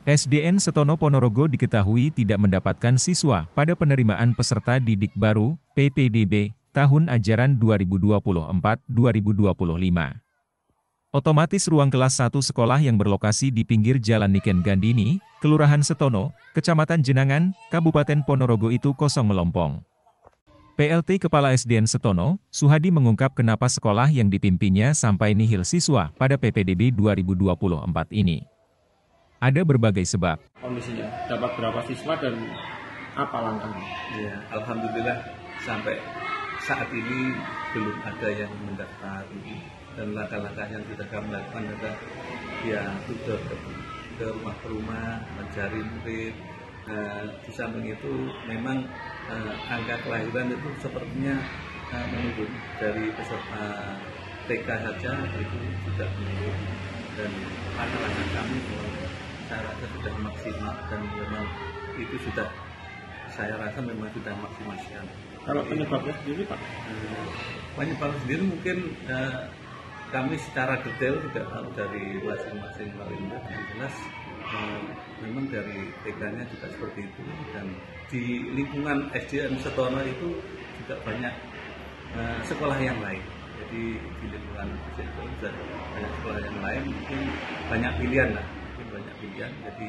SDN Setono Ponorogo diketahui tidak mendapatkan siswa pada penerimaan peserta didik baru (PPDB) tahun ajaran 2024-2025. Otomatis ruang kelas 1 sekolah yang berlokasi di pinggir Jalan Niken Gandini, Kelurahan Setono, Kecamatan Jenangan, Kabupaten Ponorogo itu kosong melompong. PLT Kepala SDN Setono, Suhadi mengungkap kenapa sekolah yang dipimpinnya sampai nihil siswa pada PPDB 2024 ini. Ada berbagai sebab. Kondisinya dapat berapa siswa dan apa langkahnya? Ya, alhamdulillah sampai saat ini belum ada yang mendaftar, dan langkah-langkah yang sudah kami lakukan adalah ya sudah ke rumah ke rumah mencari murid. Di samping itu memang angka kelahiran itu sepertinya menurun dari peserta TK saja itu juga menurun, dan langkah-langkah kami saya rasa sudah maksimal dan memang itu sudah saya rasa memang sudah maksimal sekali. Kalau penyebabnya sendiri Pak? Penyebabnya sendiri mungkin kami secara detail tidak tahu dari masing-masing wali. Yang jelas memang dari TK-nya juga seperti itu, dan di lingkungan SDN Setono itu juga banyak sekolah yang lain. Jadi di lingkungan SDN Setono juga banyak sekolah yang lain, mungkin banyak pilihan lah, banyak pilihan. Jadi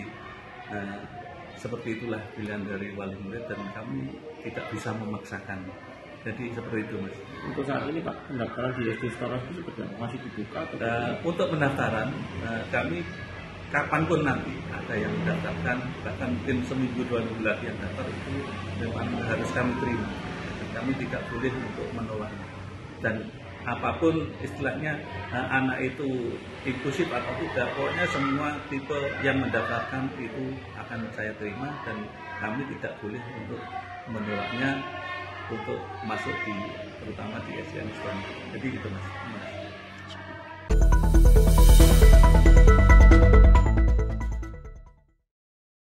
seperti itulah pilihan dari wali murid, dan kami tidak bisa memaksakan. Jadi seperti itu, Mas. Untuk saat ini Pak, pendaftaran di SD Setono itu seperti masih dibuka? Atau untuk pendaftaran kami kapanpun nanti ada yang mendaftarkan, bahkan mungkin seminggu 2 minggu lagi yang daftar itu memang harus kami terima. Dan kami tidak boleh untuk menolaknya. Dan apapun istilahnya anak itu inklusif atau tidak, pokoknya semua tipe yang mendaftarkan itu akan saya terima, dan kami tidak boleh untuk menolaknya untuk masuk terutama di SDN Setono. Jadi itu, Mas.